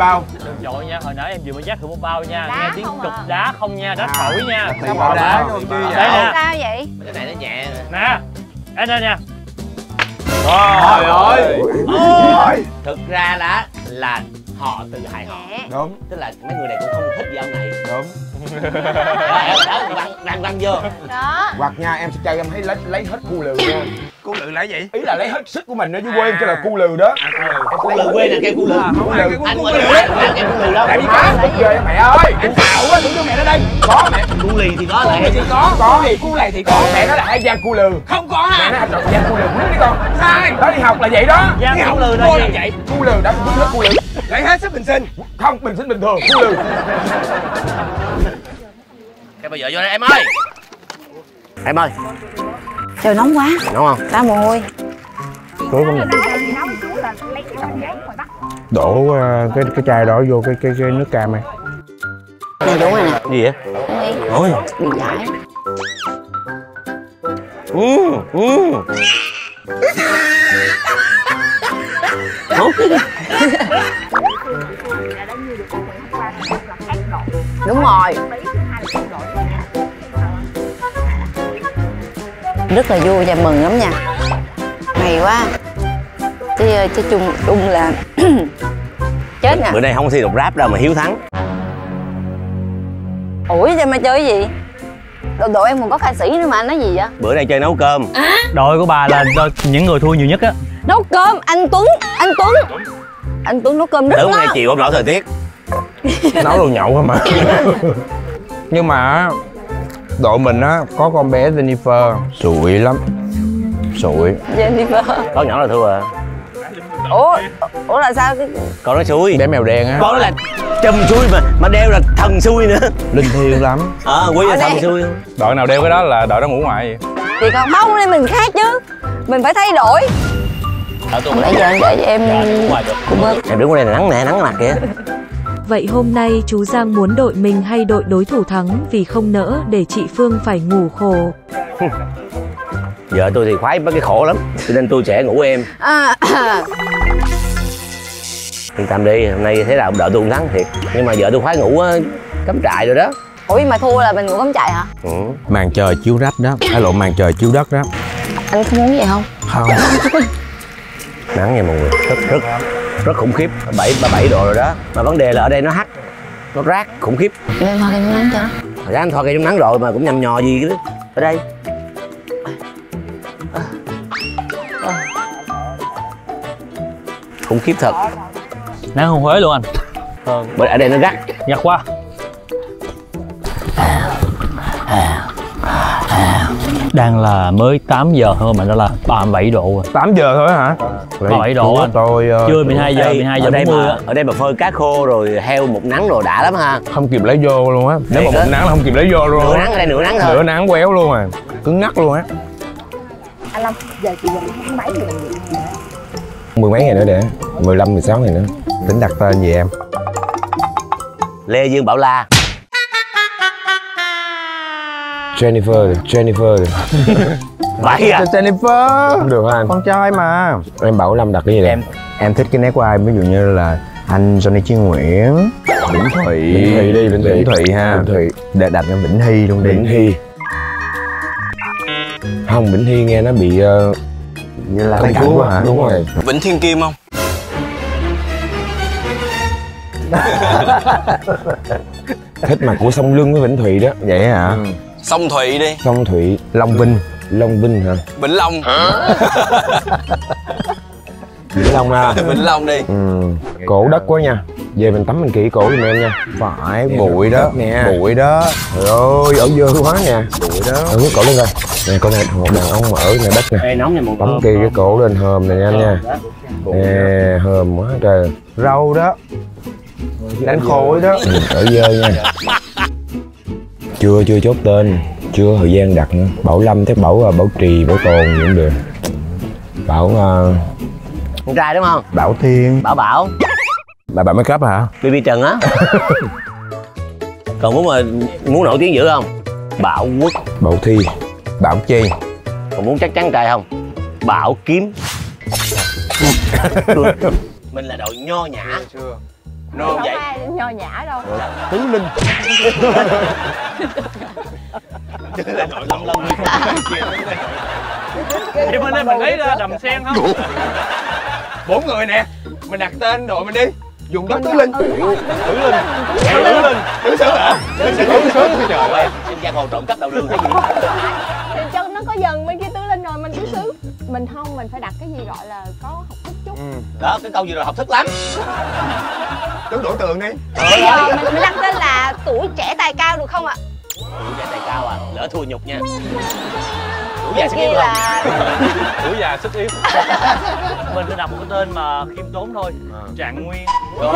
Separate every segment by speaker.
Speaker 1: bao.
Speaker 2: Đừng dội nha, hồi nãy em vừa mới dắt thử một bao nha.
Speaker 3: Đá
Speaker 2: Nghe tiếng
Speaker 3: không
Speaker 2: cục
Speaker 3: à?
Speaker 2: đá không nha, đá phổi nha.
Speaker 1: Sao bỏ đá vô chi
Speaker 2: Đây
Speaker 1: vậy?
Speaker 2: nè.
Speaker 3: Sao vậy?
Speaker 4: Cái này nó nhẹ.
Speaker 2: Nè, em đây nè.
Speaker 1: Trời ơi.
Speaker 4: Thực ra đó là họ tự hại họ.
Speaker 3: Nhẹ.
Speaker 1: Đúng.
Speaker 4: Tức là mấy người này cũng không thích gì ông này.
Speaker 1: Đúng.
Speaker 4: Đó, quăng vô.
Speaker 3: Đó.
Speaker 1: Hoặc nha, em sẽ cho em lấy hết cu lừ nha.
Speaker 5: Cu lự là gì?
Speaker 1: Ý là lấy hết sức của mình đó chứ quên cho là cu lừ đó.
Speaker 4: Cu lừ quê là cây cu lừ.
Speaker 1: Cu lừ.
Speaker 4: Anh quên là cây cu lừ đó.
Speaker 1: Tại vì má tức ghê mẹ ơi. Anh xạo quá, tưởng cho mẹ nó đây. Có mẹ.
Speaker 4: Cu lì thì có lại.
Speaker 1: Thì có gì cu này thì có. Mẹ nó là hai gian cu lừ.
Speaker 5: Không có
Speaker 1: Mẹ nó
Speaker 5: à?
Speaker 1: là gian cu lừ biết đi con.
Speaker 5: Sai.
Speaker 1: Đó đi học là vậy đó.
Speaker 2: Giang
Speaker 5: Cái
Speaker 2: củ
Speaker 5: hỏng
Speaker 2: lừ
Speaker 5: cô
Speaker 2: là
Speaker 5: là
Speaker 2: gì?
Speaker 5: vậy.
Speaker 1: Cu lừ đã biết hết cu lừ.
Speaker 5: Lấy hết sức bình sinh.
Speaker 1: Không, bình sinh bình thường, cu lừ.
Speaker 4: Cái bây giờ vô đây em ơi. Em ơi.
Speaker 3: Trời nóng quá.
Speaker 4: Nóng không?
Speaker 3: Ra mồ hôi.
Speaker 1: Cố không đổ cái chai đó vô cái nước cam này.
Speaker 3: Này đúng rồi nè.
Speaker 4: Gì vậy?
Speaker 3: Uống đi.
Speaker 4: Ôi.
Speaker 3: Bị giải. Đúng rồi. Rất là vui và mừng lắm nha. Hay quá. Chứ chung là chết nè.
Speaker 4: Bữa nay không có thi đọc rap đâu mà Hiếu thắng.
Speaker 3: Ủa sao mà chơi cái gì? Đội em còn có ca sĩ nữa mà, anh nói gì vậy?
Speaker 4: Bữa nay chơi nấu cơm.
Speaker 2: Đội của bà là những người thua nhiều nhất á.
Speaker 3: Nấu cơm, anh Tuấn nấu cơm rất
Speaker 4: Tưởng
Speaker 3: ngon.
Speaker 4: nay chịu không nổi thời tiết.
Speaker 1: Nấu đồ nhậu không mà. Nhưng mà đội mình á có con bé Jennifer sụi lắm. Sụi.
Speaker 3: Jennifer.
Speaker 4: Con nhỏ là thua à.
Speaker 3: Ủa là sao?
Speaker 4: Con nó xui.
Speaker 1: Bé mèo đen á.
Speaker 4: Con nó là chùm xui mà đeo là thần xui nữa.
Speaker 1: Linh thiêng lắm.
Speaker 4: Quý là thần xui.
Speaker 1: Đội nào đeo cái đó là đội đó ngủ ngoài vậy.
Speaker 3: Thì còn không nên mình khác chứ. Mình phải thay đổi. Không nãy giờ anh để cho em cũng bớt.
Speaker 4: Em đứng ở đây là nắng nè, nắng mặt kìa.
Speaker 6: Vậy hôm nay chú Giang muốn đội mình hay đội đối thủ thắng vì không nỡ để chị Phương phải ngủ khổ.
Speaker 4: Vợ tôi thì khoái mấy cái khổ lắm, cho nên tôi sẽ ngủ em. Yên tâm đi, hôm nay thế nào đợi tôi cũng thắng thiệt. Nhưng mà vợ tôi khoái ngủ cắm trại rồi đó.
Speaker 3: Ủa mà thua là mình ngủ cắm trại hả?
Speaker 4: Ừ.
Speaker 1: Màn trời chiếu đất đó. Lộn màn trời chiếu đất đó.
Speaker 3: Anh không muốn vậy không?
Speaker 1: Không.
Speaker 4: Nắng nha mọi người, rất khủng khiếp. 37 độ rồi đó. Mà vấn đề là ở đây nó hắt, nó rát khủng khiếp.
Speaker 3: Em thoa kem chống nắng cho.
Speaker 4: Thật ra anh thoa kem chống nắng rồi mà cũng nhầm nhò gì đó. Ở đây. Khủng khiếp thật.
Speaker 2: Nắng không Huế luôn anh.
Speaker 4: Bởi ở đây nó gắt.
Speaker 2: Nhặt quá. Đang là mới 8 giờ thôi mà nó là 37 độ rồi.
Speaker 1: 8 giờ thôi hả?
Speaker 2: 37 độ anh.
Speaker 1: Tôi
Speaker 2: Chưa 12 giờ 40 á.
Speaker 4: Ở đây mà phơi cá khô rồi heo một nắng rồi đã lắm ha.
Speaker 1: không kịp lấy vô luôn á. Nếu mà một nắng là không kịp lấy vô luôn.
Speaker 4: Nửa nắng ở đây nửa nắng thôi.
Speaker 1: Nửa nắng quéo luôn à. Cứng ngắc luôn á.
Speaker 3: Anh Long, giờ chị vẫn mấy giờ?
Speaker 1: 10 mấy ngày nữa để 15, 16 ngày nữa. Tính đặt tên gì em?
Speaker 4: Lê Dương Bảo La.
Speaker 1: Jennifer.
Speaker 4: Vậy à?
Speaker 1: Jennifer. Không được hả anh? Con trai mà. Em bảo Lâm đặt cái gì đây? Em thích cái nét của ai? Ví dụ như là anh Johnny Chí Nguyễn, Vĩnh Thụy. Vĩnh Thụy ha. Vĩnh Thụy. Để đặt em Vĩnh Hy luôn đi. Vĩnh Hy. Không, Vĩnh Hy nghe nó bị như là công chúa hả? Đúng rồi.
Speaker 5: Vĩnh Thiên Kim không?
Speaker 1: Thích mặt của Song Luân với Vĩnh Thụy đó. Vậy hả?
Speaker 5: Song Thụy đi.
Speaker 1: Song Thụy. Long Vinh hả?
Speaker 5: Vĩnh Long.
Speaker 1: Vĩnh Long ha.
Speaker 5: Vĩnh Long đi.
Speaker 1: Cổ đất quá nha. Về mình tắm mình kỹ cổ giùm em nha. Phải, bụi đó nè. Bụi đó. Trời ơi, ở dơ quá nè. Bụi đó. Cái cổ lên coi. Nè con này một đàn ông mà ở ngoài đất nè.
Speaker 4: Ê, nóng nha mọi người.
Speaker 1: Tắm kỳ cái cổ lên hòm này nha anh nha. Nè, hòm quá trời. Râu đó. Đánh khối đó. Ở dơ nha. Chưa chốt tên. Chưa thời gian đặt nữa. Bảo Lâm, chắc Bảo Trì, Bảo Tồn gì cũng được. Bảo
Speaker 4: Con trai đúng không?
Speaker 1: Bảo Thiên.
Speaker 4: Bảo.
Speaker 1: Bà make up hả?
Speaker 4: BB Trần á. Còn muốn nổi tiếng dữ không? Bảo Quốc.
Speaker 1: Bảo Thi. Bảo Chi.
Speaker 4: Còn muốn chắc chắn trai không? Bảo Kiếm. Mình là đội nho nhã. Nô vậy.
Speaker 3: Nho nhã đâu.
Speaker 1: Tứ linh.
Speaker 2: Vậy bên đây mình lấy ra đầm sen không?
Speaker 5: 4 người nè. Mình đặt tên đội mình đi. Dùng đất tứ linh.
Speaker 4: Tứ linh.
Speaker 5: Tứ xứ hả? Tứ xứ. Trời ơi.
Speaker 4: Xem giang hồ trộm cắp đầu đường cái gì.
Speaker 3: Thì cho nó có dần bên kia tứ linh rồi mình tứ xứ. Mình không, mình phải đặt cái gì gọi là có học thức chút.
Speaker 4: Đó, cái câu gì rồi học thức lắm.
Speaker 5: Tướng đổ tường đi.
Speaker 3: Bây giờ mình đặt tên là tuổi trẻ tài cao được không ạ?
Speaker 4: Tuổi già tài cao à, lỡ thua nhục nha. Tuổi già sức
Speaker 3: Kia
Speaker 4: yếu
Speaker 3: là
Speaker 2: Tuổi già sức yếu. Mình sẽ đặt một cái tên mà khiêm tốn thôi. Trạng Nguyên.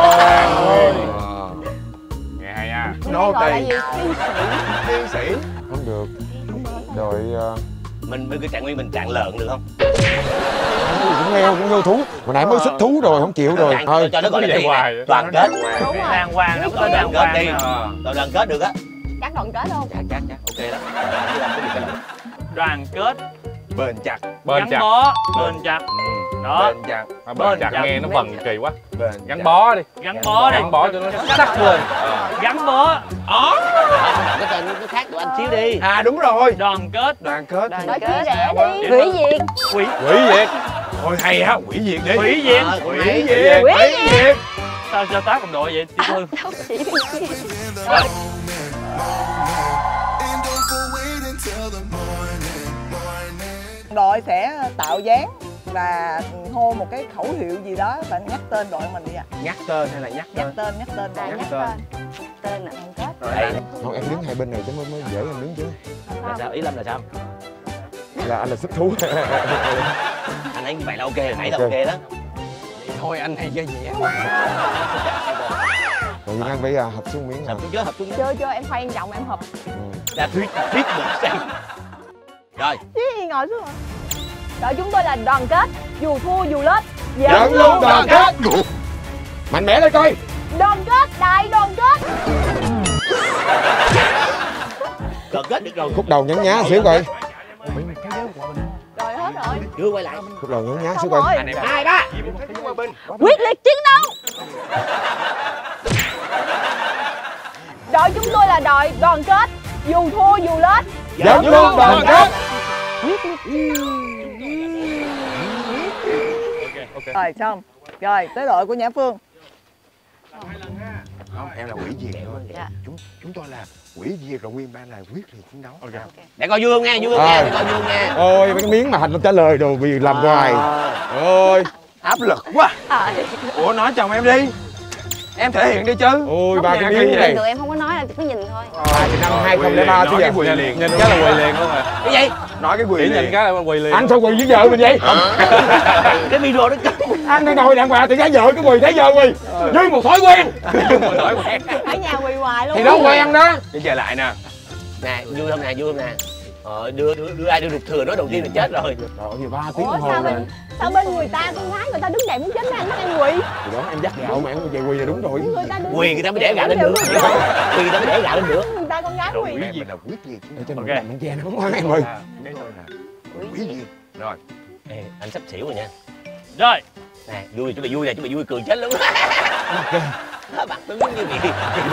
Speaker 5: Nghe hay nha.
Speaker 3: nô
Speaker 5: Nô
Speaker 3: tỳ.
Speaker 5: tỳ. Tiến sĩ.
Speaker 1: Không được. Đội
Speaker 4: Mình cái Trạng Nguyên mình Trạng lợn được không?
Speaker 1: cũng heo cũng vô thú. Hồi nãy mới xuất thú rồi không chịu rồi. Thôi
Speaker 4: Cho nó gọi là gì nè? Đoàn kết.
Speaker 3: Đúng rồi.
Speaker 2: Đàng hoàng, nó có tên đàng
Speaker 4: Đoàn kết
Speaker 2: hoàng.
Speaker 4: đi. Rồi đoàn kết được á.
Speaker 3: Chắc đoàn kết không?
Speaker 4: Chắc ok đó. Chứ làm cái gì phải làm.
Speaker 2: Đoàn kết,
Speaker 5: Bền chặt.
Speaker 2: gắn bó, bền chặt. Đó,
Speaker 5: Bền chặt.
Speaker 2: bền chặt
Speaker 7: nghe nó vần kỳ quá.
Speaker 5: Bền
Speaker 7: Gắn
Speaker 5: chặt.
Speaker 7: bó đi.
Speaker 2: gắn bó đi.
Speaker 7: Gắn bó cho nó sắc lên.
Speaker 2: Gắn bó,
Speaker 4: Cái tên nó khác của anh xíu đi.
Speaker 5: À đúng rồi.
Speaker 2: đoàn kết,
Speaker 5: Đoàn kết.
Speaker 3: Nói chia rẽ đi. Hủy diệt.
Speaker 2: quỷ
Speaker 7: Quỷ diệt.
Speaker 5: Thôi hay á, hủy diệt đi.
Speaker 2: hủy diệt.
Speaker 5: Hủy diệt.
Speaker 3: Hủy
Speaker 5: Hủy diệt.
Speaker 2: Sao cho tác đồng đội vậy chị Thư?
Speaker 3: Đâu chỉ đi chia.
Speaker 8: Đội sẽ tạo dáng và hô một cái khẩu hiệu gì đó và nhắc tên đội mình đi ạ.
Speaker 5: Nhắc tên hay là nhắc
Speaker 8: Nhắc
Speaker 5: tên?
Speaker 8: tên đội.
Speaker 3: Nhắc tên. Tên là đoàn kết.
Speaker 4: Đây.
Speaker 1: không, em đứng hai bên này chứ mới dễ em đứng chứ.
Speaker 4: Là sao? Ý Lâm là sao?
Speaker 1: Là anh là sức thú.
Speaker 4: Anh thấy như vậy là ok, hồi nãy là ok đó.
Speaker 5: Thôi anh hay chơi nhẹ.
Speaker 1: Rồi Việt Nam phải hợp xuống miếng hả?
Speaker 4: Hợp chung chứ, hợp chung chứ.
Speaker 3: Chưa chưa em khoan giọng em hợp.
Speaker 4: Là thuyết được xem. Rồi.
Speaker 3: Chứ gì ngồi xuống rồi. Đội chúng tôi là đoàn kết, dù thua dù lết.
Speaker 1: Dẫn luôn đoàn kết. Mạnh mẽ lên coi.
Speaker 3: Đoàn kết, đại đoàn kết.
Speaker 4: Đoàn kết được rồi.
Speaker 1: Khúc đầu nhấn nhá xíu coi.
Speaker 3: Rồi hết rồi.
Speaker 4: Chưa quay lại.
Speaker 1: Khúc đầu nhấn nhá xíu
Speaker 3: Xong
Speaker 1: coi.
Speaker 3: rồi.
Speaker 4: 2, 3.
Speaker 3: Quyết liệt chiến đấu. Đội chúng tôi là đội đoàn kết, dù thua dù lết.
Speaker 1: Dẫn luôn đoàn kết.
Speaker 8: Rồi xong. Rồi tới đội của Nhã Phương.
Speaker 5: Không, em là hủy diệt thôi.
Speaker 3: Dạ.
Speaker 5: Chúng tôi là hủy diệt rồi nguyên ban là quyết liệt chiến đấu.
Speaker 4: Để coi vui không nghe, vui không nghe, để coi vui không nghe.
Speaker 1: Ôi mấy cái miếng mà Hành nó trả lời đồ vì làm hoài. Ôi.
Speaker 5: Áp lực quá. Ủa nói chồng em đi. Em thể hiện đi chứ.
Speaker 1: Ôi ba cái
Speaker 5: Kỳ
Speaker 1: miếng
Speaker 5: vậy?
Speaker 1: này.
Speaker 3: Tụi em không có nói là cứ nhìn thôi.
Speaker 1: Năm 2003 chứ giờ.
Speaker 7: Nhìn cái là quỳ liền luôn rồi.
Speaker 4: Cái gì?
Speaker 5: Nói cái quỳ
Speaker 7: Chỉ nhìn
Speaker 5: liền.
Speaker 7: cái là quỳ liền.
Speaker 1: Anh sao quỳ với vợ mình vậy?
Speaker 4: Cái video đó
Speaker 1: Anh đang ngồi đàng hoàng thì thấy vợ cái quỳ thấy vợ quỳ. Như một thói quen.
Speaker 3: Ở nhà quỳ hoài luôn.
Speaker 1: Thì nó quen đó.
Speaker 5: Đi chơi lại nè.
Speaker 4: nè, vui không nè, vui không nè. Đưa ai đưa rụt thừa nói đầu tiên là chết rồi.
Speaker 1: Trời ơi, 3 tiếng
Speaker 3: Ủa
Speaker 1: đồng hồ
Speaker 3: sao
Speaker 1: rồi.
Speaker 3: sao bên người ta con gái người ta đứng dậy muốn chết anh em quỳ.
Speaker 1: Thì đó em dắt gạo mà em về quỳ là đúng rồi.
Speaker 3: Người ta đứng
Speaker 4: Quỳ người ta mới để gạo lên được. Quỳ người ta mới để gạo lên được.
Speaker 3: người ta con gái quỳ.
Speaker 5: Mình là quyết diệt.
Speaker 1: Ở trên okay. Mình che nó không ngoan em ơi.
Speaker 5: Cái tôi là quyết diệt. Rồi.
Speaker 4: Ê, anh sắp xỉu rồi nha.
Speaker 2: Rồi.
Speaker 4: Nè, vui chuẩn bị vui nè, chuẩn bị vui cười chết luôn. Bạn tướng như vậy.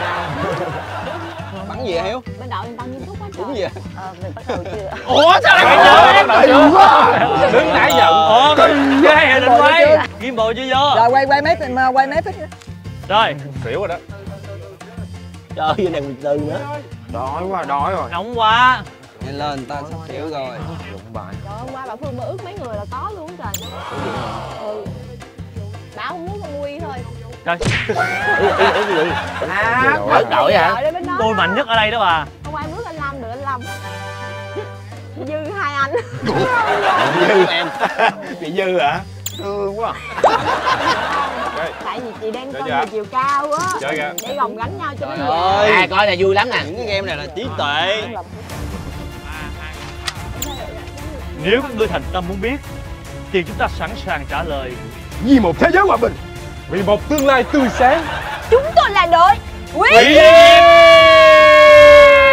Speaker 5: Bắn gì Hiếu?
Speaker 3: Bên đội người ta nghiêm túc quá trời.
Speaker 5: Đúng gì?
Speaker 3: Mình bắt đầu chưa?
Speaker 2: Ủa sao lại phải chơi? Đứng nãy giờ. Chơi hay định quay? Kim bộ chưa vô?
Speaker 8: Rồi quay mấy phút.
Speaker 2: Rồi.
Speaker 7: Xỉu rồi đó.
Speaker 4: Trời ơi, này mình từ nữa.
Speaker 5: Đói quá, đói rồi.
Speaker 2: Nóng quá.
Speaker 5: Nhanh lên, ta sắp xỉu rồi. Dụng bài.
Speaker 3: Trời hôm qua bà Phương mà ước mấy người là có luôn trời. Ừ. Bảo không muốn con Nguy thôi.
Speaker 2: Rồi.
Speaker 4: Ý gì? Đội hả?
Speaker 3: Đội bên đó.
Speaker 2: Tôi mạnh nhất ở đây đó bà.
Speaker 3: Hôm qua em ước anh Lâm được anh Lâm. Dư hai anh.
Speaker 5: Dư em. Bị dư hả? Thương quá.
Speaker 3: Tại vì chị đang
Speaker 7: Chơi
Speaker 3: con
Speaker 7: chưa?
Speaker 3: người chiều cao á.
Speaker 7: Chơi kìa.
Speaker 3: Để gồng gánh nhau cho nó
Speaker 4: Ơi,
Speaker 3: dễ.
Speaker 4: coi này vui lắm nè.
Speaker 5: Những cái game này là trí tuệ.
Speaker 2: Nếu các ngươi thành tâm muốn biết thì chúng ta sẵn sàng trả lời.
Speaker 5: Vì một thế giới hòa bình.
Speaker 7: Vì một tương lai tươi sáng.
Speaker 3: Chúng tôi là đội Quý.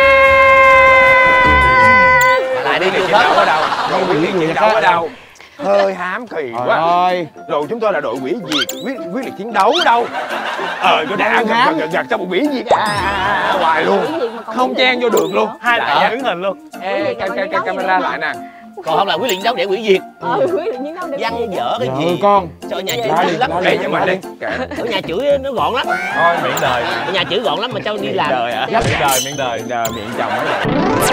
Speaker 4: Lại đi
Speaker 5: Chiến
Speaker 4: chưa
Speaker 5: đấu ở
Speaker 4: hết.
Speaker 5: đâu? Không biết chiến đấu ở đâu? ơi, hám kỳ quá.
Speaker 1: Ơi.
Speaker 5: Rồi chúng tôi là đội hủy diệt, quyết liệt chiến đấu đâu. Có đã gặt cho một hủy diệt hoài luôn. Không chen vô được luôn.
Speaker 2: Hai lại đứng hình luôn.
Speaker 5: Ê, camera lại nè.
Speaker 4: Còn không là quyết liệt chiến đấu để hủy diệt.
Speaker 8: Quyết liệt chiến đấu để
Speaker 4: Văn dở cái gì
Speaker 1: con.
Speaker 4: Cho nhà chửi lắm.
Speaker 5: Đây cho mình đi.
Speaker 4: Ở nhà chửi nó gọn lắm.
Speaker 7: Thôi miệng đời.
Speaker 4: Ở nhà chửi gọn lắm mà cho đi làm.
Speaker 7: Miệng đời.
Speaker 5: Miệng chồng nó vậy.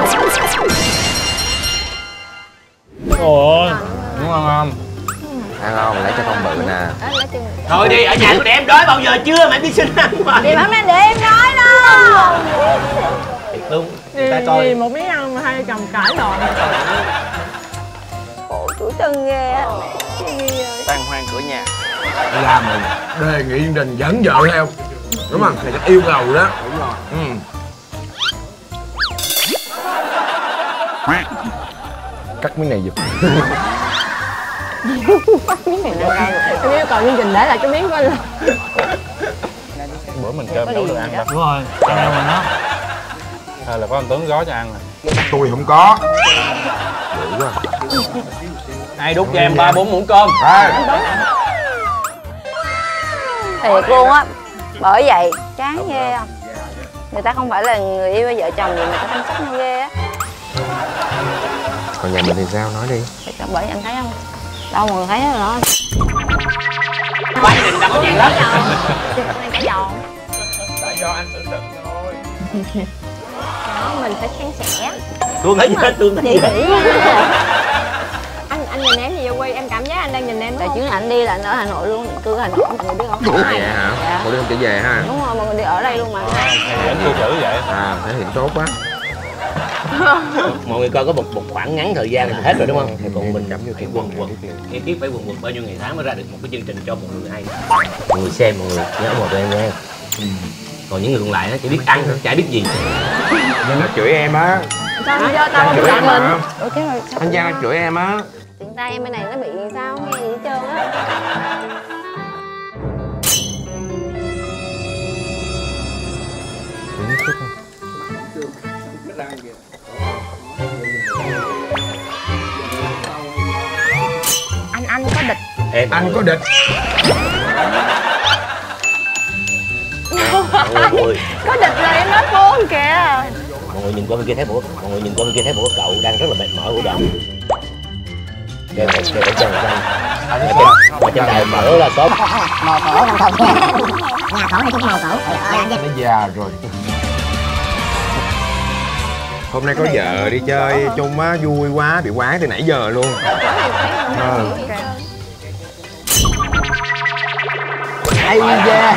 Speaker 7: Ôi, đúng không?
Speaker 1: Ăn không? Lấy cho con bự nè.
Speaker 4: Thôi đi, ở nhà tôi để em đói bao giờ chưa mà em đi xin ăn hoài.
Speaker 3: Thì hôm nay để em nói đó.
Speaker 4: Thiệt luôn.
Speaker 8: Vì một miếng ăn mà hai chồng cãi lộn.
Speaker 3: Khổ tuổi thân ghê á.
Speaker 5: Tan hoang cửa nhà.
Speaker 1: Làm mình đề nghị chương trình dẫn vợ theo. Đúng không? Thì yêu cầu đó. Đúng rồi. Cắt miếng này giùm.
Speaker 8: Em yêu cầu chương trình để lại cái miếng của anh.
Speaker 7: Bữa mình cơm nấu được ăn đâu. Đúng rồi, cho em mình đó. Hay là có anh Tuấn gói cho ăn rồi.
Speaker 1: Tôi không có. Dữ quá.
Speaker 2: Ai đút cho em 3-4 muỗng cơm.
Speaker 3: Thiệt luôn á. Bởi vậy chán ghê không? Người ta không phải là người yêu vợ chồng gì mà ta chăm sóc nhau ghê á.
Speaker 1: Còn nhà mình thì sao? Nói đi.
Speaker 3: Bởi anh thấy không? Đâu mà thấy đó.
Speaker 4: Quá gia đình đâu có chuyện đó.
Speaker 3: Này cả giòn.
Speaker 5: Tại do anh tự đựng thôi.
Speaker 3: Đó, mình phải san sẻ.
Speaker 4: Tôi thấy hết, tôi thấy
Speaker 3: Chị
Speaker 4: hết.
Speaker 3: nghĩ
Speaker 8: Anh nhìn em gì vậy Quy? Em cảm giác anh đang nhìn em
Speaker 3: tại
Speaker 8: đúng
Speaker 3: chứ
Speaker 8: không?
Speaker 3: anh đi là anh ở Hà Nội luôn, cư Hà Nội mọi người biết không?
Speaker 1: Vậy hả?
Speaker 3: Dạ.
Speaker 1: Cô đi không trở về ha?
Speaker 3: Đúng rồi, mọi người đi ở đây luôn mà.
Speaker 7: Thì ảnh cư xử vậy.
Speaker 1: Thể hiện tốt quá.
Speaker 4: Mọi người coi có một khoảng ngắn thời gian là hết rồi đúng không? Thì còn mình phải quần tiếp phải quần bao nhiêu ngày tháng mới ra được một cái chương trình cho mọi người hay. Mọi người xem, mọi người nhớ một tụi em nha. Còn những người còn lại nó chỉ biết ăn thôi, chả biết gì.
Speaker 1: Nhưng nó chửi em á.
Speaker 8: Sao do tao không
Speaker 1: Chửi
Speaker 8: chọn
Speaker 1: em
Speaker 8: mình?
Speaker 1: mà.
Speaker 3: Ủa cái rồi sao?
Speaker 1: Anh Giang nó chửi em á.
Speaker 3: Tiện tay em bên này nó bị sao không nghe gì hết trơn á.
Speaker 8: Anh có địch.
Speaker 1: Anh có địch.
Speaker 4: Mọi người,
Speaker 8: Có địch là em nói buông kìa.
Speaker 4: mọi người nhìn qua bên kia thấy bộ, cậu đang rất là mệt mỏi của động. Kêu chân chân. Mà trên đài mở ra sớm.
Speaker 3: Màu cổ không thật nha. Nhà cổ này cũng màu cổ.
Speaker 1: Nó già rồi. Hôm nay có vợ đi chơi chung á, vui quá, bị quán từ nãy giờ luôn.
Speaker 4: Hay da.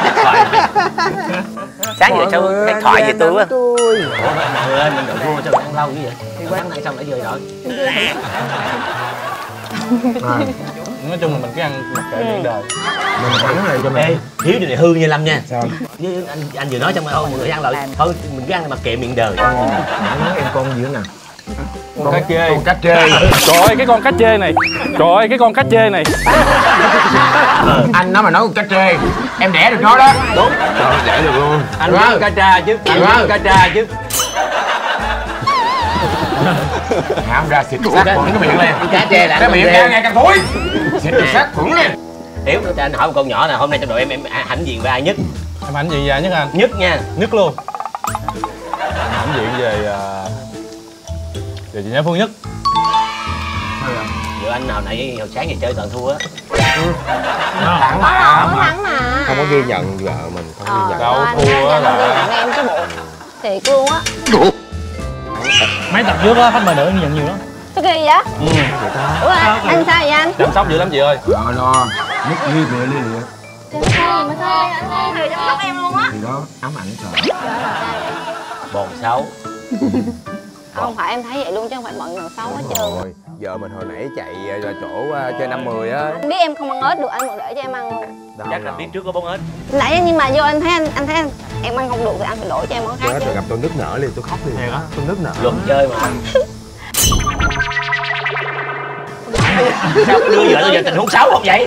Speaker 4: Sáng giờ sao cái thoại về tôi quá. Ủa mọi người ơi, mình đợi vua sao ăn lâu như vậy? Sáng nay xong nãy giờ rồi.
Speaker 7: Nói chung là mình cứ ăn mặc kệ miệng đời.
Speaker 1: Mình thắng này cho mình.
Speaker 4: Ê, Hiếu điều này hư như Lâm nha.
Speaker 1: Sao?
Speaker 4: Với anh vừa nói trong thôi mọi người ăn lại. Thôi mình cứ ăn mặc kệ miệng đời.
Speaker 1: Nói em con gì nữa nè.
Speaker 7: Con cá chê.
Speaker 1: Con cá chê.
Speaker 7: Trời ơi cái con cá chê này. Trời ơi cái con cá chê này.
Speaker 1: Anh nó mà nói con cá chê, em đẻ được nó đó. Đúng. Trời đẻ được luôn.
Speaker 2: Anh biết cá tra chứ. Anh biết cá tra chứ.
Speaker 1: Hãm ra xịt sát khuẩn cái miệng lên.
Speaker 4: Cá chê là
Speaker 1: cái miệng càng ngày càng thối. Xịt được sát khuẩn lên.
Speaker 4: Hiếu cho anh hỏi một câu nhỏ nè, hôm nay trong đội em hãnh diện về ai nhất?
Speaker 7: Em ảnh gì vậy nhất anh?
Speaker 4: Nhất nha.
Speaker 7: Nhất luôn. Ảnh diện về chị Nhã Phương Nhất.
Speaker 4: Giờ anh nào nãy hồi sáng giờ chơi toàn thua á.
Speaker 1: Thắng
Speaker 3: Thắng mà.
Speaker 1: không có ghi nhận vợ mình, không ghi nhận.
Speaker 7: Đâu thua á là
Speaker 3: em cái bộ. Thiệt luôn á.
Speaker 7: mấy tập trước á khách mời nữ em nhận nhiều lắm.
Speaker 3: Sao kỳ vậy? Ủa anh sao vậy anh?
Speaker 7: Chăm sóc dữ lắm chị ơi.
Speaker 1: Lo nước ghi về đi vậy.
Speaker 3: Trời mà sao anh thầy chăm sóc em luôn á.
Speaker 1: Thì đó ám ảnh trời.
Speaker 4: Bồn xấu.
Speaker 3: Không phải em thấy vậy luôn chứ không phải bận nào xấu hết trơn.
Speaker 1: Rồi, vợ mình hồi nãy chạy ra chỗ chơi 50 á.
Speaker 3: Anh biết em không ăn ớt được anh còn để cho em ăn luôn.
Speaker 4: Chắc anh biết trước có bóng ếch.
Speaker 3: Nãy nhưng mà vô anh thấy em ăn không được thì anh phải đổi cho em món khác chứ.
Speaker 1: Gặp tôi nức nở liền, tôi khóc liền. Tôi nức nở.
Speaker 4: Luật chơi mà. Sao đưa vợ tôi vào tình huống xấu không vậy?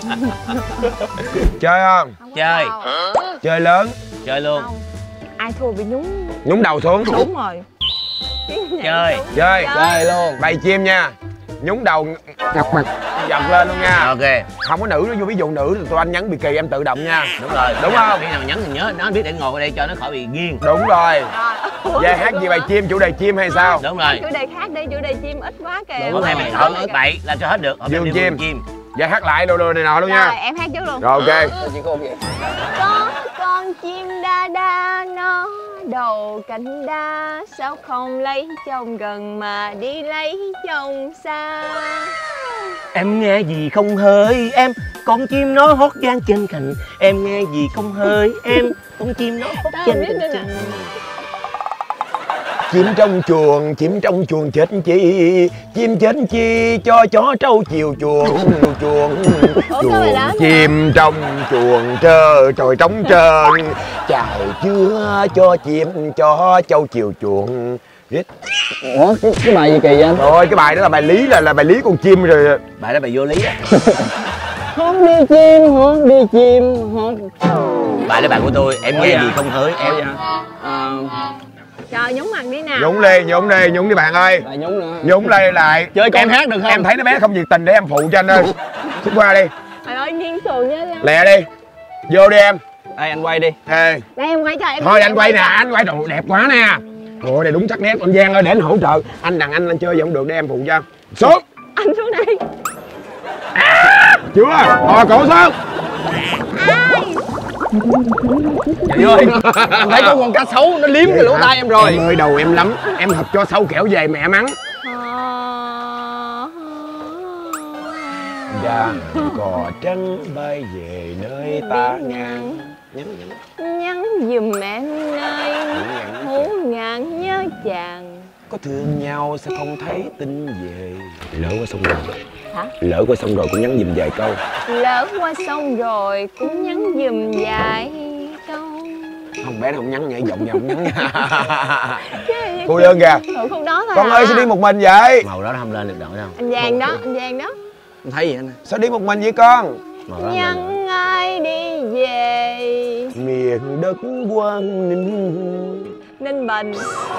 Speaker 1: Chơi không?
Speaker 4: Chơi.
Speaker 1: Chơi lớn.
Speaker 4: Chơi luôn.
Speaker 8: Ai thua bị nhúng.
Speaker 1: Nhúng đầu xuống.
Speaker 8: Đúng rồi.
Speaker 4: Chơi.
Speaker 1: Chơi. Chơi luôn. Bày chim nha. Nhúng đầu ngọc mặt. giật lên luôn nha.
Speaker 4: Ok.
Speaker 1: Không có nữ nó vô, ví dụ nữ thì tụi anh nhấn bị kỳ em tự động nha.
Speaker 4: Đúng rồi.
Speaker 1: Đúng không?
Speaker 4: Khi nào nhấn thì nhớ nó biết để ngồi ở đây cho nó khỏi bị nghiêng.
Speaker 1: Đúng rồi. Về hát gì bài chim, chủ đề chim hay sao?
Speaker 4: Đúng rồi.
Speaker 3: Chủ đề khác đi, chủ đề chim ít quá kìa.
Speaker 4: Đúng rồi, mình thở bậy làm cho hết được.
Speaker 1: Vườn chim. Về hát lại đồ này nọ luôn
Speaker 3: Rồi,
Speaker 1: nha.
Speaker 3: em hát trước luôn.
Speaker 1: Rồi ok.
Speaker 3: Có con chim đa đa nó đầu cánh đa, sao không lấy chồng gần mà đi lấy chồng xa.
Speaker 4: Em nghe gì không hỡi em, con chim nó hót vang trên cành. Em nghe gì không hỡi em, con chim nó hót trên cành.
Speaker 1: Chim trong chuồng chết chi, chim chết chi cho chó trâu chiều chuồng. Chim trong chuồng trời trống trơn, chào chưa cho chim cho trâu chiều chuồng.
Speaker 2: Ủa cái bài gì kỳ vậy anh?
Speaker 1: Rồi cái bài đó là bài lý, là bài lý con chim rồi.
Speaker 4: Bài đó bài vô lý á.
Speaker 2: Hót đi chim, hót đi chim, hót.
Speaker 4: Bài đó bài của tôi, em nghe gì không hỡi em.
Speaker 3: Trời, nhúng mặt đi nào.
Speaker 1: Nhúng đi bạn ơi.
Speaker 2: Lại nhúng nữa.
Speaker 1: Nhúng đây lại.
Speaker 2: Chơi con hát được không?
Speaker 1: Em thấy nó bé không nhiệt tình để em phụ cho anh ơi. Xích qua đi.
Speaker 3: Trời ơi, nghiêng sườn nha.
Speaker 1: Lẹ đi. Vô đi em.
Speaker 2: Đây anh quay đi.
Speaker 1: Ê.
Speaker 3: Đây em quay cho em.
Speaker 1: Thôi anh quay nè, anh quay đồ đẹp quá nè. Ôi này đúng sắc nét anh Giang ơi, để anh hỗ trợ. Anh đàn anh chơi vậy không được, để em phụ cho. Xuống.
Speaker 3: Anh xuống đây.
Speaker 1: Chưa. Rồi cổ xuống.
Speaker 2: Trời ơi, em thấy có con cá sấu nó liếm cái lỗ tai em rồi.
Speaker 1: Em ơi đầu em lắm, em hợp cho sâu kẻo về mẹ mắng. Dạ, cò trắng bay về nơi ta ngang.
Speaker 3: Nhắn giùm em nơi hú ngàn nhớ chàng.
Speaker 1: Có thương nhau sao không thấy tin về. Lỡ qua sông rồi.
Speaker 3: Hả?
Speaker 1: Lỡ qua sông rồi cũng nhắn giùm vài câu.
Speaker 3: Lỡ qua sông rồi cũng nhắn giùm vài câu.
Speaker 1: Không bé không nhắn, nhảy giọng nha, không nhắn. Cô đơn kìa.
Speaker 3: Khúc đó thôi.
Speaker 1: Con ơi sao đi một mình vậy?
Speaker 4: Màu đó không lên được đâu đâu.
Speaker 3: Anh Giang đó, anh Giang đó.
Speaker 2: Anh thấy gì anh?
Speaker 1: Sao đi một mình vậy con?
Speaker 4: Màu đó
Speaker 3: Nhắn ai đi về
Speaker 1: Miền đất Quang Ninh.
Speaker 3: Ninh Bình.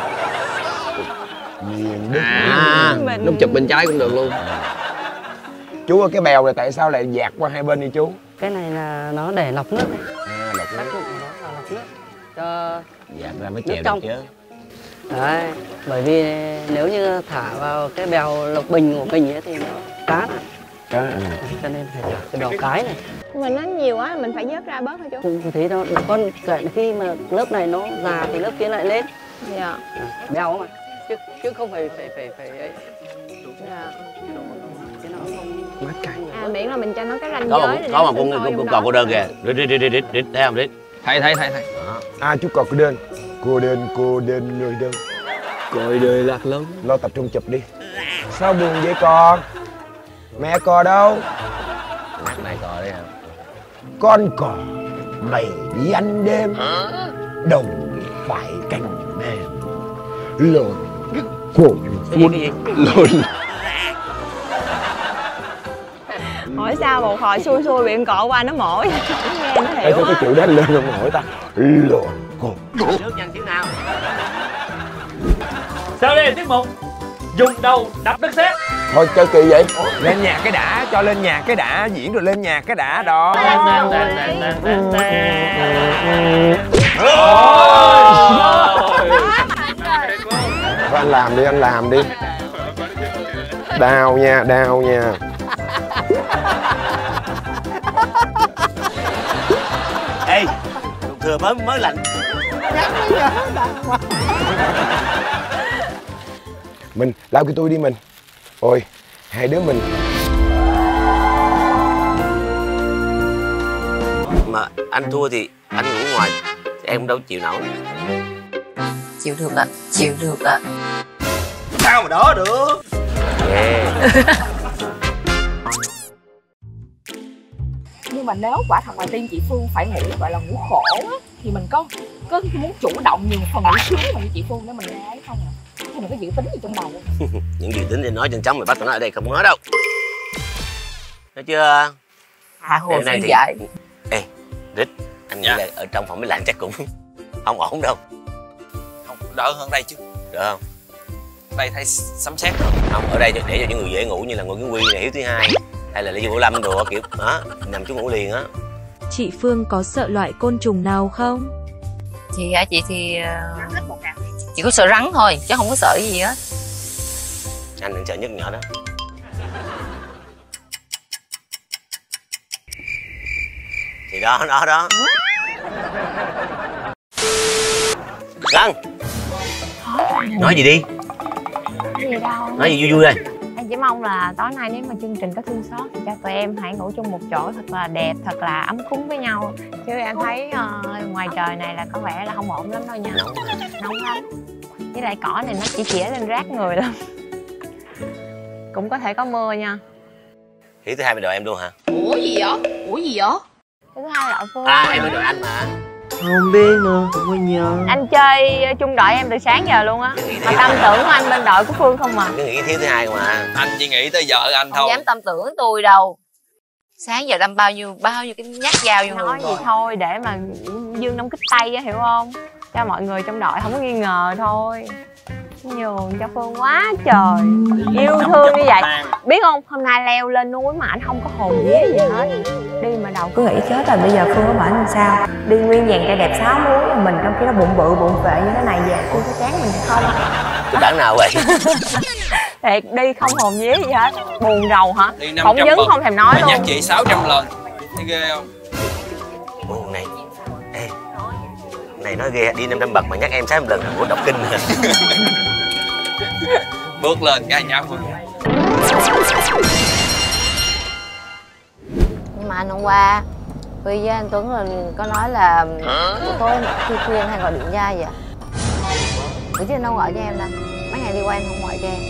Speaker 1: Miền đất
Speaker 3: Mình...
Speaker 2: Lúc chụp bên trái cũng được luôn.
Speaker 1: Chú ơi cái bèo này tại sao lại dạt qua hai bên đi chú?
Speaker 9: Cái này là nó để lọc nước này.
Speaker 1: À, lọc
Speaker 9: Tác
Speaker 1: nước.
Speaker 9: dụng của nó là lọc nước cho
Speaker 4: dạt ra mới
Speaker 9: nước
Speaker 4: chèo
Speaker 9: trong.
Speaker 4: được chứ.
Speaker 9: Đấy, bởi vì nếu như thả vào cái bèo lộc bình của mình ấy thì nó cá này.
Speaker 1: Cá,
Speaker 9: Cho nên phải thả cái bèo cái này.
Speaker 3: Nhưng mà nó nhiều quá mình phải vớt ra bớt thôi chú.
Speaker 9: Không thế đâu, con kệ khi mà lớp này nó già thì lớp kia lại lên.
Speaker 3: Dạ.
Speaker 9: Bèo mà, chứ không phải ấy.
Speaker 3: Dạ.
Speaker 9: Chứ nó không mát cay.
Speaker 3: À miễn là mình cho nó cái ranh
Speaker 4: Có
Speaker 3: giới.
Speaker 4: một con cò cô đơn kìa. Rít thấy không rít?
Speaker 2: Thấy.
Speaker 1: À chú cò cô đơn. Cô đơn người đơn.
Speaker 2: Cội đời lạc lớn.
Speaker 1: Lo tập trung chụp đi. Sao buồn vậy con? Mẹ cò đâu?
Speaker 4: Mặt này cò đấy hả?
Speaker 1: Con cò mày đi ăn đêm, đồng phải canh mềm, lột cuộn lột.
Speaker 3: Hỏi sao một hồi xui bị con cọ qua nó mổ. Nghe nó
Speaker 1: Ê,
Speaker 3: hiểu
Speaker 1: sao cái
Speaker 3: á.
Speaker 1: chữ đó lên không hỏi ta. Lột cuộn.
Speaker 4: Nước nhanh tiếng nào?
Speaker 2: Sau đây là tiết mục dùng đầu đập đất sét.
Speaker 1: Thôi chơi kỳ vậy.
Speaker 5: Lên nhạc cái đã, cho lên nhạc cái đã, diễn rồi lên nhạc cái đã đó.
Speaker 1: Thôi anh làm đi. Đau nha.
Speaker 4: Ê, thừa mới lạnh.
Speaker 1: Mình lao cái tôi đi mình. Ôi hai đứa mình.
Speaker 4: Mà anh thua thì anh ngủ ngoài, em đâu chịu nổi.
Speaker 3: Chịu được ạ, chịu được ạ.
Speaker 5: Sao mà đó được.
Speaker 10: Nhưng mà nếu quả thật là team chị Phương phải ngủ gọi là ngủ khổ á, thì mình có muốn chủ động nhiều phần ngủ sướng mà như chị Phương để mình nghe ấy không à? Thì mình có dự tính gì trong đầu không?
Speaker 4: Những dự tính thì nói trên trống mày bắt tụi nó ở đây không nói đâu. Thấy chưa?
Speaker 10: Hồ
Speaker 4: này
Speaker 10: thì
Speaker 4: thì...
Speaker 10: dạy.
Speaker 4: Ê, Rít, anh nghĩ là ở trong phòng máy lạnh chắc cũng không ổn đâu.
Speaker 11: Không, đỡ hơn đây chứ.
Speaker 4: Được không?
Speaker 11: Đây thấy sấm sét rồi.
Speaker 4: Không, ở đây để cho những người dễ ngủ như là Ngô Kiến Huy này, Hiếu thứ hai. Hay là Lý Vũ Lâm đồ kiểu đó, nằm chú ngủ liền á.
Speaker 6: Chị Phương có sợ loại côn trùng nào không?
Speaker 10: Chị hả? Chị thì chỉ có sợ rắn thôi chứ không có sợ cái gì hết.
Speaker 4: Anh đừng sợ nhất nhỏ đó. Thì đó. Lân, nói gì đi.
Speaker 3: Cái gì đâu.
Speaker 4: Nói gì vui vui đây.
Speaker 3: Em chỉ mong là tối nay nếu mà chương trình có thương xót thì cho tụi em hãy ngủ chung một chỗ thật là đẹp, thật là ấm cúng với nhau. Chứ em thấy ngoài trời này là có vẻ là không ổn lắm đâu nha. Nóng lắm. Với lại cỏ này nó chỉ chĩa lên rát người lắm. Cũng có thể có mưa nha.
Speaker 4: Hiếu thứ hai bên đội em luôn hả?
Speaker 10: Ủa gì vậy?
Speaker 3: Thứ hai là đội Phương.
Speaker 4: Em bên đội anh mà.
Speaker 9: Không biết nữa, không có nhớ.
Speaker 3: Anh chơi chung đội em từ sáng giờ luôn á. Mà tâm tưởng của anh bên đội của Phương không mà.
Speaker 4: Anh cứ nghĩ Hiếu thứ hai mà.
Speaker 11: Anh chỉ nghĩ tới vợ anh
Speaker 10: Không
Speaker 11: thôi.
Speaker 10: dám tâm tưởng tôi đâu. Sáng giờ đâm bao nhiêu cái nhát dao vô người
Speaker 3: Nói gì thôi để mà dương đông kích tây á, hiểu không? Cho mọi người trong đội không có nghi ngờ thôi. Nhường cho Phương quá trời. Yêu thương như vậy. Biết không, hôm nay leo lên núi mà anh không có hồn vía gì hết. Đi mà đầu cứ nghĩ chết rồi bây giờ Phương có bệnh làm sao. Đi nguyên vàng cây đẹp 6 múi, mình trong khi đó bụng bự bụng phệ như thế này về Phương có chán mình không?
Speaker 4: Cái bản nào vậy?
Speaker 3: Thiệt, đi không hồn vía gì hết. Buồn rầu hả?
Speaker 11: Đi 500
Speaker 3: Phỏng vấn
Speaker 11: bậc
Speaker 3: không thèm nói
Speaker 11: mà
Speaker 3: luôn.
Speaker 11: nhắc chị 600 lần. Thấy ghê không?
Speaker 4: Ồ, này. Ê, này nói ghê, đi 500 bậc mà nhắc em 600 lần. Ủa, đọc kinh hả?
Speaker 11: Bước lên cái nháo luôn.
Speaker 3: Nhưng mà anh hôm qua Huy với anh Tuấn là có nói là tối khuya anh hay gọi điện ra vậy. Bữa chứ anh đâu gọi cho em đâu. Mấy ngày đi qua anh không gọi cho em.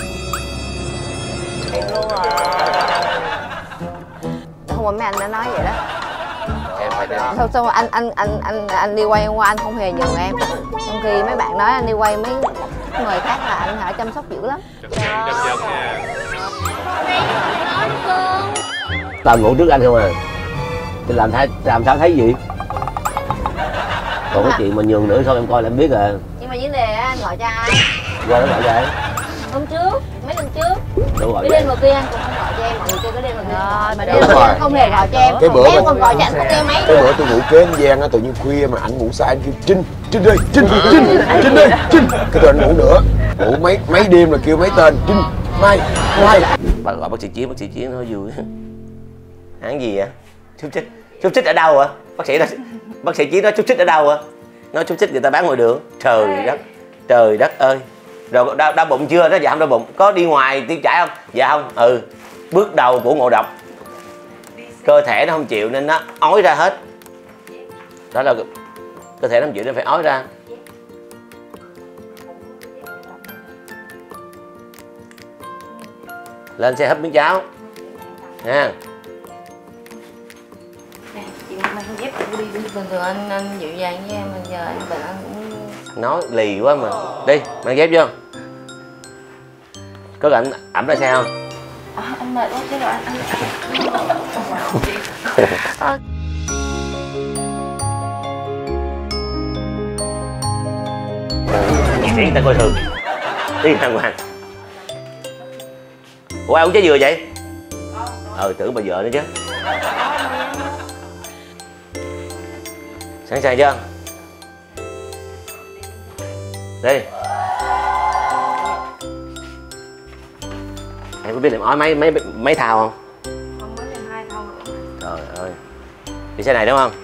Speaker 3: Em luôn rồi. Hôm qua mấy anh đã nói vậy đó.
Speaker 4: Em phải đến.
Speaker 3: Xong anh đi quay hôm qua anh không hề nhường em. Trong khi mấy bạn nói anh đi quay mấy người khác là anh hả chăm sóc dữ lắm.
Speaker 4: Tao ngủ trước anh không à. Thì làm sao thấy gì? Còn cái chuyện mà nhường nữa sao em coi là em biết rồi.
Speaker 3: Nhưng mà vấn đề á anh gọi cho ai?
Speaker 4: Qua đó gọi cho ai?
Speaker 3: Hôm trước, mấy lần trước.
Speaker 4: Đâu gọi
Speaker 3: Cái
Speaker 4: cho
Speaker 3: đêm
Speaker 4: em?
Speaker 3: đầu tiên anh cũng không gọi cho em, mọi người kêu cái đêm đầu tiên. Mà đêm
Speaker 1: Đúng
Speaker 3: đầu tiên
Speaker 1: rồi.
Speaker 3: anh không hề gọi cho em.
Speaker 1: Cái bữa
Speaker 3: em
Speaker 1: mà-
Speaker 3: còn gọi cho anh không kêu mấy.
Speaker 1: Cái bữa tôi ngủ kế anh Giang á, tự nhiên khuya mà ảnh ngủ sai anh kêu Trinh ơi, Trinh ơi, Trinh. Cái tôi anh ngủ nữa, ngủ mấy đêm là kêu mấy tên Trinh, Mai.
Speaker 4: Bà gọi bác sĩ Chiến nói vui. Hãng gì vậy? Xúc xích ở đâu hả? Bác sĩ Chiến nói xúc xích ở đâu hả? Nói xúc xích người ta bán ngoài đường. Trời đất ơi. Rồi đau bụng chưa? Nó dạ không đau bụng. Có đi ngoài tiêu chảy không? Dạ không. Ừ. Bước đầu của ngộ độc. Cơ thể nó không chịu nên nó ói ra hết. Đó là cơ thể nó không chịu nên phải ói ra. Lên xe hấp miếng cháo nha.
Speaker 3: Chị mang dép của đi bình thường anh dịu dàng với em mà giờ anh bệnh anh cũng
Speaker 4: Nói lì quá mà. Đi mang dép vô. Có cần ẩm ra xe không?
Speaker 3: anh mệt quá chứ rồi anh.
Speaker 4: Để người ta coi thường. Đi đàng hoàng. Ủa ai uống trái dừa vậy? Tưởng bà vợ nữa chứ. Sẵn sàng chưa? Đi. Em có biết làm ói mấy thao không?
Speaker 3: Không có thêm 2 thau nữa.
Speaker 4: Trời ơi. Đi xe này đúng không?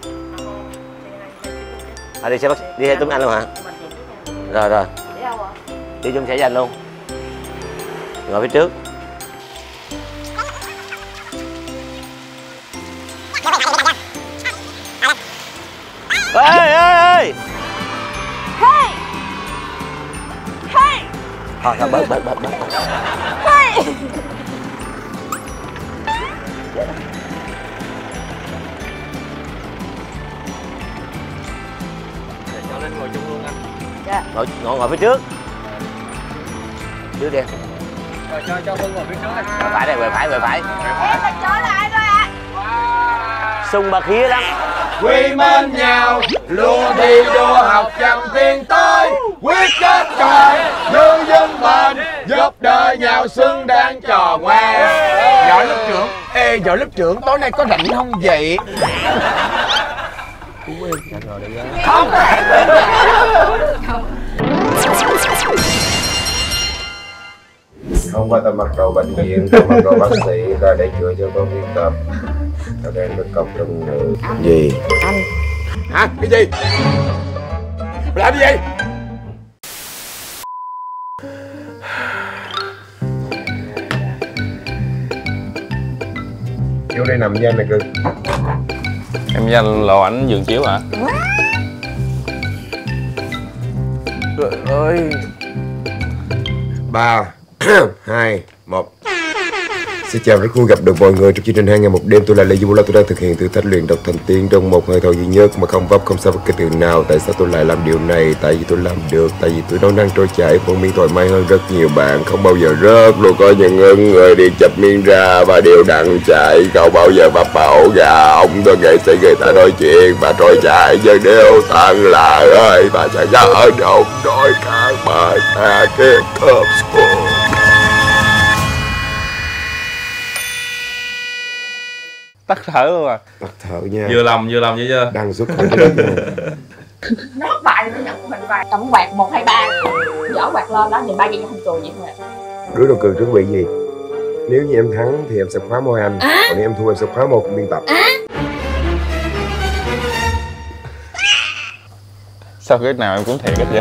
Speaker 4: Đi xe đi theo Tuấn Anh luôn hả? Rồi.
Speaker 3: Đi đâu ạ?
Speaker 4: Đi chung xe với anh luôn. Ngồi phía trước. Ê! Thôi bớt.
Speaker 11: Cho lên ngồi chung luôn anh.
Speaker 3: Dạ.
Speaker 4: Ngồi phía trước. Trước đi.
Speaker 11: Rồi cho Phương ngồi phía trước đây.
Speaker 4: Quẹo phải đây, quẹo phải.
Speaker 3: Em là trở lại rồi ạ.
Speaker 4: Sung bạc khía lắm.
Speaker 5: Quy mến nhau, luôn thi đua học chăm tiến tới, quyết kết trời, như dân bền, giúp đỡ nhau xứng đáng trò ngoan. Giỏi lúc ơi, vợ lớp trưởng tối nay có rảnh không vậy? Không.
Speaker 1: Hôm qua tao mặc đồ bệnh viện, tao mặc đồ bác sĩ, tao để chữa cho con viên tập. Tao đang được cọc trong người. Gì?
Speaker 8: Anh.
Speaker 5: Hả? Cái gì? Mày làm cái gì?
Speaker 1: Vô đây nằm với anh này cưng.
Speaker 7: Em với anh lộ ảnh giường chiếu hả?
Speaker 1: Trời ơi. 3, 2, 1. Xin chào rất vui gặp được mọi người trong chương trình 2 ngày một đêm. Tôi là Lê Duy Bula. Tôi đang thực hiện thử thách luyện đọc thành tiên trong một hơi thở duy nhất mà không vấp không sao với cái từ nào. Tại sao tôi lại làm điều này? Tại vì tôi làm được. Tại vì tôi đang trôi chảy phân miên thoải mái hơn rất nhiều bạn. Không bao giờ rớt luôn. Có những người đi chập miên ra và đều đặn chạy. Không bao giờ vấp ổ gà. Ông tôi nghệ sĩ người ta nói chuyện và trôi chảy nhưng đều tan lại ơi. Và chẳng ở đâu đôi các bạn ta kết hợp xuống.
Speaker 7: Tắt thở luôn à?
Speaker 1: Tắt thở nha.
Speaker 7: Vừa lòng vậy chưa?
Speaker 1: Đang rút khỏi cái đất này.
Speaker 10: Nó bài nó nhận của mình vài tổng quạt 1, 2, 3 dở quạt lên đó nhìn ba chị không cười vậy thôi.
Speaker 1: Đứa đầu cường chuẩn bị gì? Nếu như em thắng thì em sẽ khóa môi anh, còn nếu em thua em sẽ khóa môi của biên tập.
Speaker 7: Sao cái nào em cũng thiệt hết vậy?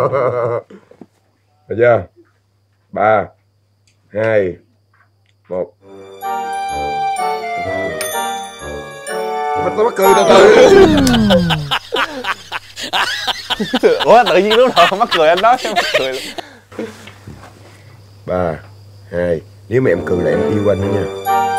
Speaker 1: Được chưa? 3, 2, 1. Tao mắc cười từ từ.
Speaker 7: Ủa tự nhiên lúc đầu mắc cười anh nói em mắc cười luôn.
Speaker 1: 3, 2. Nếu mà em cười là em yêu anh đó nha.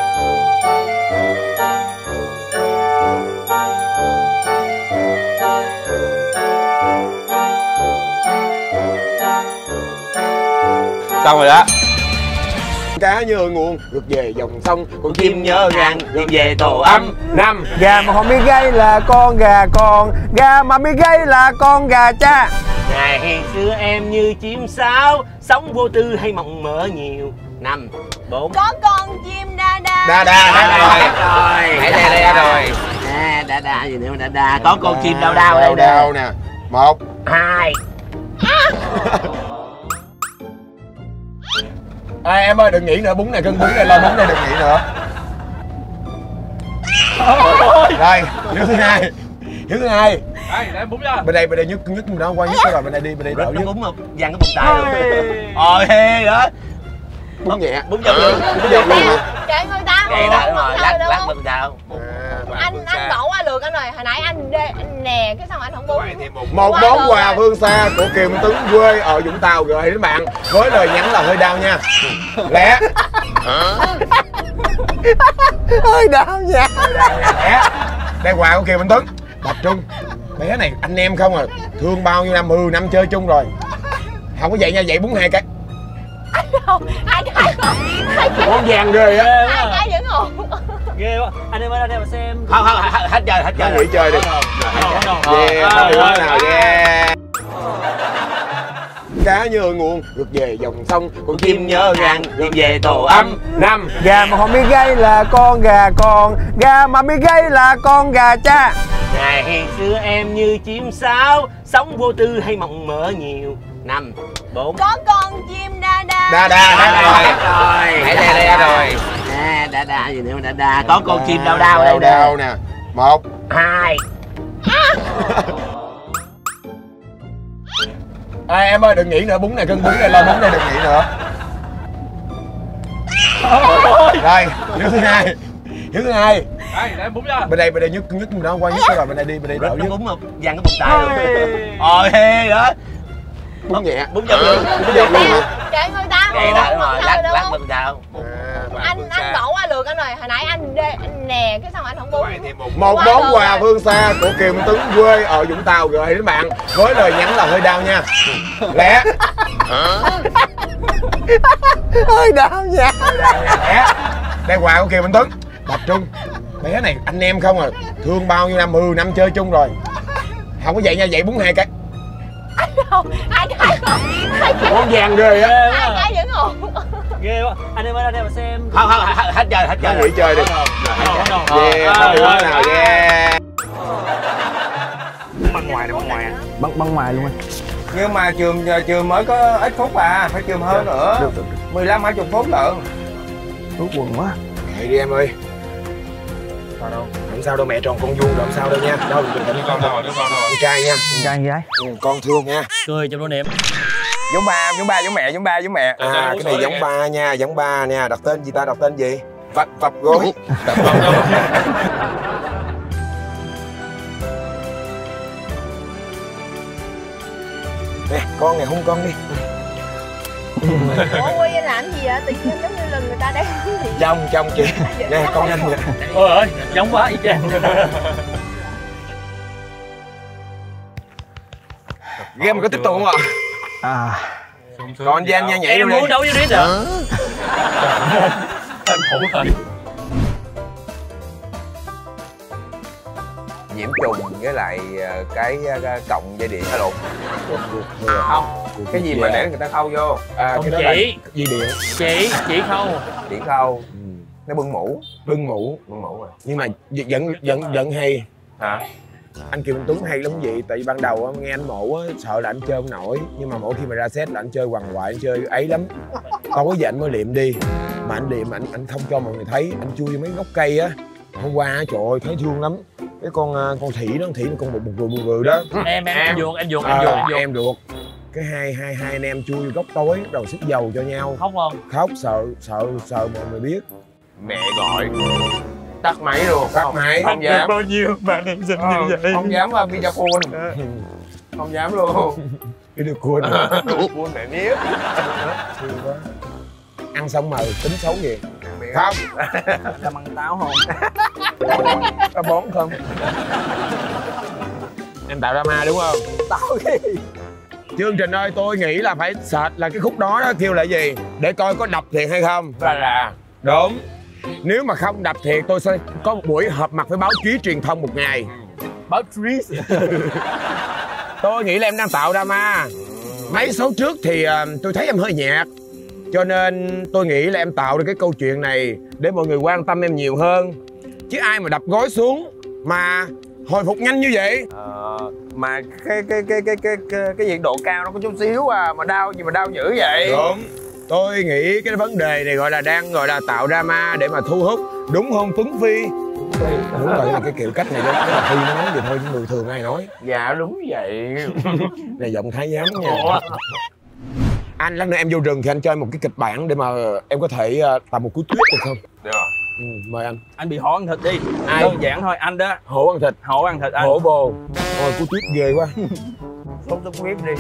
Speaker 7: Xong rồi đó.
Speaker 5: Cá nhớ nguồn ngược về dòng sông,
Speaker 4: con chim nhớ ngang ngược về tổ ấm.
Speaker 5: 5.
Speaker 1: Gà mà không biết gáy là con gà con, gà mà biết gáy là con gà cha.
Speaker 4: Ngày xưa em như chim sáo, sống vô tư hay mộng mơ nhiều. 5, 4.
Speaker 3: Có con chim đa đa.
Speaker 5: Đa rồi.
Speaker 4: Hãy đây rồi. Đa đa gì nữa mà đa. Có con chim đau đau đây
Speaker 5: đau nè. 1,
Speaker 4: 2.
Speaker 5: Em ơi đừng nghĩ nữa, bún này cân bún này lo bún này đừng nghĩ nữa. Rồi, hiếu thứ hai.
Speaker 11: Đây, để bún ra.
Speaker 5: Bên đây nhức nó qua nhức rồi, bên đây đi, bên đây đỡ nhức.
Speaker 4: Bún không? Vàng cái bụng tay luôn. Hê đó.
Speaker 5: Bún nhẹ.
Speaker 4: Bún dầu luôn.
Speaker 3: Kệ người ta.
Speaker 4: Kệ đó đúng rồi, lát bún sao?
Speaker 3: Anh bỏ qua lượt anh rồi, hồi nãy anh nè, cái xong anh không bún.
Speaker 5: Một món quà phương xa của Kiều Tuấn quê ở Vũng Tàu gửi đến bạn với lời nhắn là hơi đau nha. Lẹ. Hơi đau nha. Lẹ. Đây quà của Kiều Minh Tuấn. Tập trung. Bé này anh em không à, thương bao nhiêu năm, 10 năm chơi chung rồi. Không có vậy nha, vậy bún 2 cái.
Speaker 3: Không, 2 cái.
Speaker 5: Món vàng ghê á.
Speaker 3: 2 cái vẫn ổn.
Speaker 2: Ghê quá. Anh em ơi, anh em mà xem.
Speaker 4: Không, hết chơi.
Speaker 5: Nghỉ chơi đi. Yeah, không hiểu nào yeah. Cá nhớ nguồn ngược về dòng sông,
Speaker 4: con chim nhớ ngang ngược về tổ ấm.
Speaker 5: 5.
Speaker 1: Gà mà không biết gáy là con gà con, gà mà biết gáy là con gà cha.
Speaker 4: Ngày xưa em như chim sáo, sống vô tư hay mộng mơ nhiều. 5, 4.
Speaker 3: Có con chim đa đa.
Speaker 5: Đa
Speaker 4: rồi. Hãy đây rồi. Đa gì nữa mà đa. Có con chim đau đây
Speaker 5: nè. 1,
Speaker 4: 2.
Speaker 5: Em ơi đừng nghĩ nữa, bún này cân bún này lo bún này đừng nghĩ nữa. Rồi, hiếu thứ hai.
Speaker 11: Đây, để bún ra.
Speaker 5: Bên đây nhức nó qua nhức rồi, bên đây đi, bên đây đỡ nhức.
Speaker 4: Bún không? Vàng cái bụng tay luôn. Hê đó.
Speaker 5: Bún nhẹ.
Speaker 4: Bún dầu luôn.
Speaker 3: Kệ người ta.
Speaker 4: Kệ đó đúng rồi, lát bún sao?
Speaker 3: Anh bỏ qua lượt anh rồi, hồi nãy anh nè, cái xong anh không bún.
Speaker 5: Một món quà phương xa của Kiều Tuấn quê ở Vũng Tàu gửi đến bạn với lời nhắn là hơi đau nha. Lẹ. Hơi đau nha. Lẹ. Đây quà của Kiều Minh Tuấn. Tập trung. Bé này anh em không à, thương bao nhiêu năm, 10 năm chơi chung rồi. Không có vậy nha, vậy bún 2 cái.
Speaker 3: Không, 2 cái.
Speaker 5: Món vàng ghê á.
Speaker 3: 2 cái vẫn ổn.
Speaker 2: Ghê quá. Anh em ơi, mà xem.
Speaker 4: Không, hết chơi.
Speaker 5: Nghỉ chơi đi. Yeah, thôi quá nào, yeah.
Speaker 11: Băng ngoài này, băng ngoài.
Speaker 12: Băng ngoài luôn anh.
Speaker 1: Nhưng mà trường mới có ít phút à, phải trường hơn nữa.
Speaker 12: Được.
Speaker 1: 15-20 phút lận.
Speaker 12: Ướt quần quá.
Speaker 5: Vậy đi em ơi.
Speaker 11: Sao đâu?
Speaker 5: Không sao đâu, mẹ tròn con vuông rồi, không sao đâu nha. Đâu, đừng có con đâu. Con trai nha.
Speaker 12: Con trai gái.
Speaker 5: Con thương nha.
Speaker 2: Cười trong nỗi niệm.
Speaker 1: Giống ba, giống mẹ.
Speaker 5: À, cái này giống ba nha, giống ba nha. Đặt tên gì ta, đặt tên gì? Vập gối. Nè, con này hôn con đi.
Speaker 3: Ủa Quy anh làm gì vậy? Tự nhiên giống như là người ta đang
Speaker 5: Chồng chị. Nè, con nhanh vậy.
Speaker 2: Ôi ơi, giống quá y chang.
Speaker 1: Game mình có tiếp tục không ạ?
Speaker 12: À.
Speaker 1: Còn Giang nha, nhảy
Speaker 2: em
Speaker 1: vô đi.
Speaker 2: muốn đấu với Rít hả?
Speaker 1: Nhiễm trùng với lại cái cọng dây điện. Lộn. Không, cái gì mà để người ta khâu vô.
Speaker 2: Không
Speaker 5: cái đó là
Speaker 2: chỉ.
Speaker 5: dây điện.
Speaker 2: Chỉ khâu.
Speaker 1: Chỉ khâu. Nó bưng mũ rồi. Nhưng mà vẫn hay.
Speaker 5: Hả?
Speaker 1: Anh Kiều Minh Tuấn hay lắm vậy, tại vì ban đầu á, nghe anh Mộ á, sợ là anh chơi không nổi, nhưng mà mỗi khi mà ra set là anh chơi hoàng hoại, anh chơi ấy lắm. Tối về anh mới liệm đi, mà anh liệm anh không cho mọi người thấy, anh chui mấy gốc cây á. Hôm qua á, trời ơi thấy thương lắm, cái con Thủy nó con một người đó.
Speaker 2: Em ruột.
Speaker 1: Em ruột. Cái hai anh em chui vô góc tối, bắt đầu xức dầu cho nhau.
Speaker 2: Khóc không?
Speaker 1: Khóc, sợ mọi người biết.
Speaker 5: Mẹ gọi. Tắt máy luôn.
Speaker 1: Tắt máy.
Speaker 5: Không dám.
Speaker 11: Bao nhiêu bạn em xinh như vậy?
Speaker 5: Không dám qua Vinaphone. Không dám luôn.
Speaker 1: Cái được cuốn.
Speaker 5: Cuốn mẹ biết.
Speaker 1: Ăn xong mà tính xấu gì? Không.
Speaker 12: Làm ăn táo không?
Speaker 1: Có bón không? Em tạo drama đúng không?
Speaker 12: Táo gì?
Speaker 1: Chương trình ơi, tôi nghĩ là phải search là cái khúc đó kêu là gì? Để coi có đập thiệt hay không.
Speaker 5: Là.
Speaker 1: Đúng. Nếu mà không đập thiệt tôi sẽ có một buổi họp mặt với báo chí truyền thông một ngày.
Speaker 12: Báo chí.
Speaker 1: Tôi nghĩ là em đang tạo drama. Mấy số trước thì tôi thấy em hơi nhạt, cho nên tôi nghĩ là em tạo ra cái câu chuyện này để mọi người quan tâm em nhiều hơn. Chứ ai mà đập gối xuống mà hồi phục nhanh như vậy.
Speaker 12: Mà cái nhiệt độ cao nó có chút xíu à, mà đau gì mà đau dữ vậy?
Speaker 1: Đúng. Tôi nghĩ cái vấn đề này đang tạo drama để mà thu hút, đúng không Tuấn Phi? Đúng rồi, cái kiểu cách này đó là Phi nó nói vậy thôi, những người thường ai nói.
Speaker 5: Dạ đúng vậy.
Speaker 1: Này giọng thái giám nha. Anh lát nữa em vô rừng thì anh chơi một cái kịch bản để mà em có thể làm một cú tuyết được không?
Speaker 5: Được rồi.
Speaker 1: Mời anh.
Speaker 12: Anh bị hổ ăn thịt đi.
Speaker 1: Ai?
Speaker 12: Đơn giản thôi, anh đó.
Speaker 1: Hổ ăn thịt.
Speaker 12: Hổ ăn thịt anh.
Speaker 1: Hổ bồ. Ôi cú tuyết ghê quá.
Speaker 12: Sốt xuất huyết đi.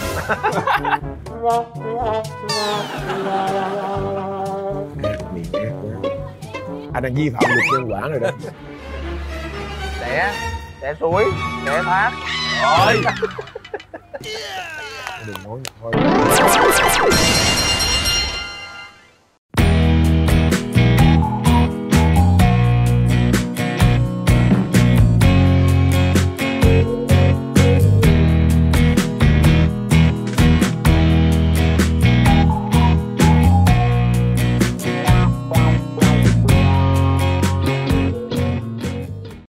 Speaker 1: Miệng ác quá. Anh đang vi phạm luật nhân quả rồi đó.
Speaker 12: Đẻ suối, đẻ thác.
Speaker 1: Rồi. Đừng nói thôi.